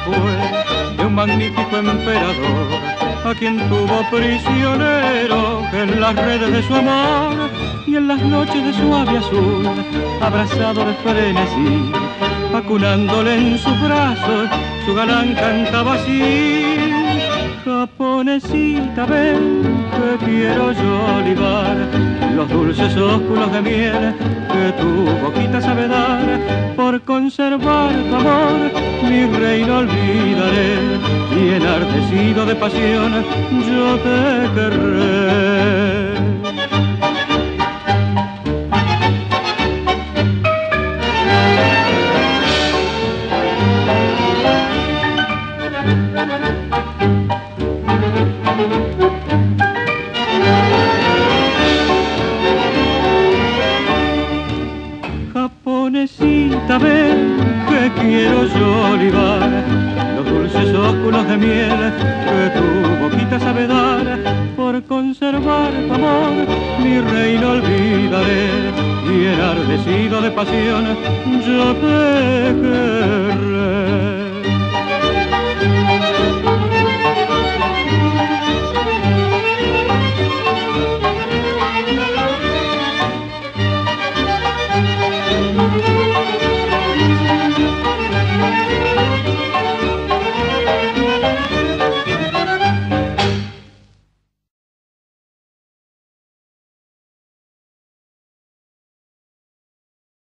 fue de un magnífico emperador, a quien tuvo prisionero en las redes de su amor y en las noches de suave azul, abrazado de frenesí, acunándole en sus brazos, su galán cantaba así: japonesita, ven, que quiero yo olivar los dulces ósculos de miel que tu boquita sabe dar. Por conservar tu amor, mi rey no olvidaré, y enardecido de pasión yo te querré. Japonesita, ven, que quiero yo olivar los dulces ósculos de miel que tu boquita sabe dar. Por conservar tu amor, mi rey no olvidaré, y enardecido de pasión yo te querré.